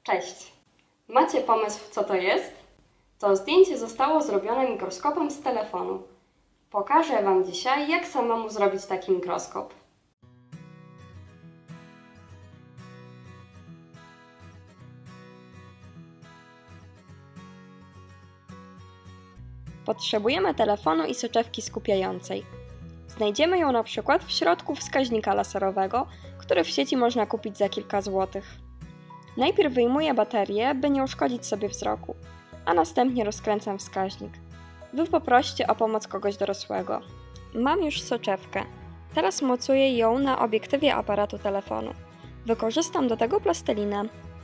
Cześć! Macie pomysł, co to jest? To zdjęcie zostało zrobione mikroskopem z telefonu. Pokażę Wam dzisiaj, jak samemu zrobić taki mikroskop. Potrzebujemy telefonu i soczewki skupiającej. Znajdziemy ją na przykład w środku wskaźnika laserowego, który w sieci można kupić za kilka złotych. Najpierw wyjmuję baterię, by nie uszkodzić sobie wzroku, a następnie rozkręcam wskaźnik. Wy poproście o pomoc kogoś dorosłego. Mam już soczewkę. Teraz mocuję ją na obiektywie aparatu telefonu. Wykorzystam do tego plastelinę.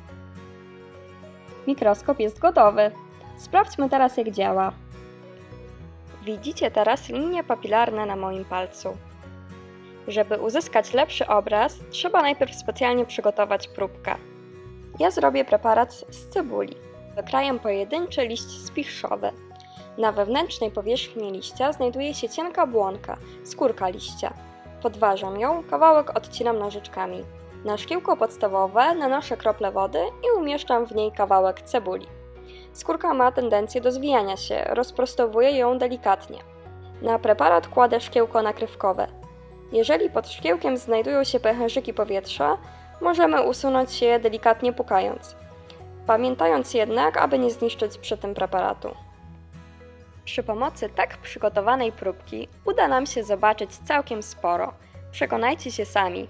Mikroskop jest gotowy. Sprawdźmy teraz, jak działa. Widzicie teraz linie papilarne na moim palcu. Żeby uzyskać lepszy obraz, trzeba najpierw specjalnie przygotować próbkę. Ja zrobię preparat z cebuli. Wykraję pojedynczy liść spichrzowy. Na wewnętrznej powierzchni liścia znajduje się cienka błonka, skórka liścia. Podważam ją, kawałek odcinam nożyczkami. Na szkiełko podstawowe nanoszę kroplę wody i umieszczam w niej kawałek cebuli. Skórka ma tendencję do zwijania się, rozprostowuję ją delikatnie. Na preparat kładę szkiełko nakrywkowe. Jeżeli pod szkiełkiem znajdują się pęcherzyki powietrza, możemy usunąć je delikatnie pukając. Pamiętając jednak, aby nie zniszczyć przy tym preparatu. Przy pomocy tak przygotowanej próbki uda nam się zobaczyć całkiem sporo. Przekonajcie się sami.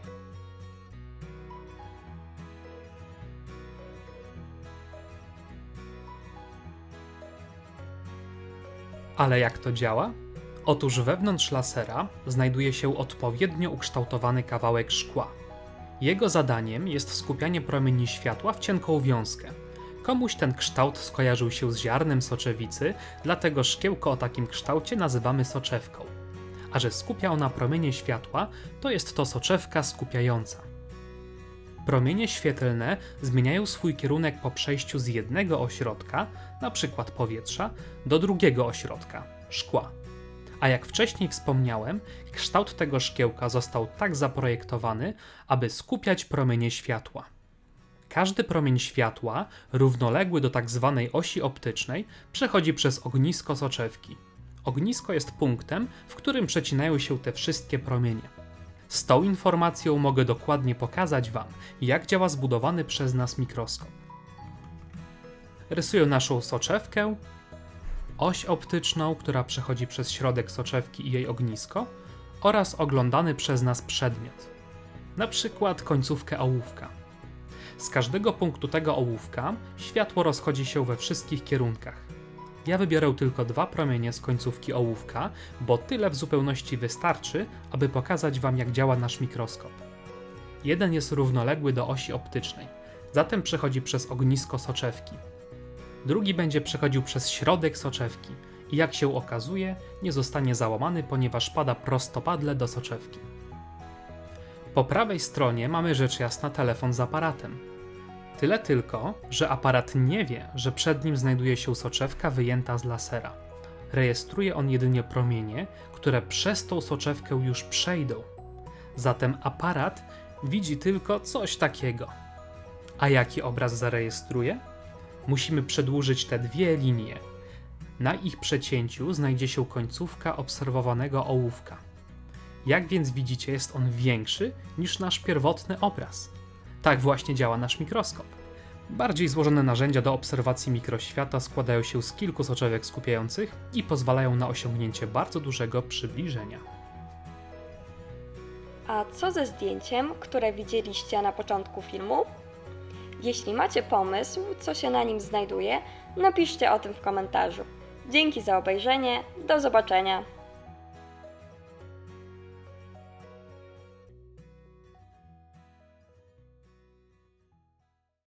Ale jak to działa? Otóż wewnątrz lasera znajduje się odpowiednio ukształtowany kawałek szkła. Jego zadaniem jest skupianie promieni światła w cienką wiązkę. Komuś ten kształt skojarzył się z ziarnem soczewicy, dlatego szkiełko o takim kształcie nazywamy soczewką. A że skupia ona promienie światła, to jest to soczewka skupiająca. Promienie świetlne zmieniają swój kierunek po przejściu z jednego ośrodka, np. powietrza, do drugiego ośrodka, szkła. A jak wcześniej wspomniałem, kształt tego szkiełka został tak zaprojektowany, aby skupiać promienie światła. Każdy promień światła, równoległy do tzw. osi optycznej, przechodzi przez ognisko soczewki. Ognisko jest punktem, w którym przecinają się te wszystkie promienie. Z tą informacją mogę dokładnie pokazać Wam, jak działa zbudowany przez nas mikroskop. Rysuję naszą soczewkę, oś optyczną, która przechodzi przez środek soczewki i jej ognisko, oraz oglądany przez nas przedmiot, na przykład końcówkę ołówka. Z każdego punktu tego ołówka światło rozchodzi się we wszystkich kierunkach. Ja wybiorę tylko 2 promienie z końcówki ołówka, bo tyle w zupełności wystarczy, aby pokazać Wam, jak działa nasz mikroskop. Jeden jest równoległy do osi optycznej, zatem przechodzi przez ognisko soczewki. Drugi będzie przechodził przez środek soczewki i jak się okazuje, nie zostanie załamany, ponieważ pada prostopadle do soczewki. Po prawej stronie mamy rzecz jasna telefon z aparatem. Tyle tylko, że aparat nie wie, że przed nim znajduje się soczewka wyjęta z lasera. Rejestruje on jedynie promienie, które przez tą soczewkę już przejdą. Zatem aparat widzi tylko coś takiego. A jaki obraz zarejestruje? Musimy przedłużyć te 2 linie. Na ich przecięciu znajdzie się końcówka obserwowanego ołówka. Jak więc widzicie, jest on większy niż nasz pierwotny obraz. Tak właśnie działa nasz mikroskop. Bardziej złożone narzędzia do obserwacji mikroświata składają się z kilku soczewek skupiających i pozwalają na osiągnięcie bardzo dużego przybliżenia. A co ze zdjęciem, które widzieliście na początku filmu? Jeśli macie pomysł, co się na nim znajduje, napiszcie o tym w komentarzu. Dzięki za obejrzenie, do zobaczenia!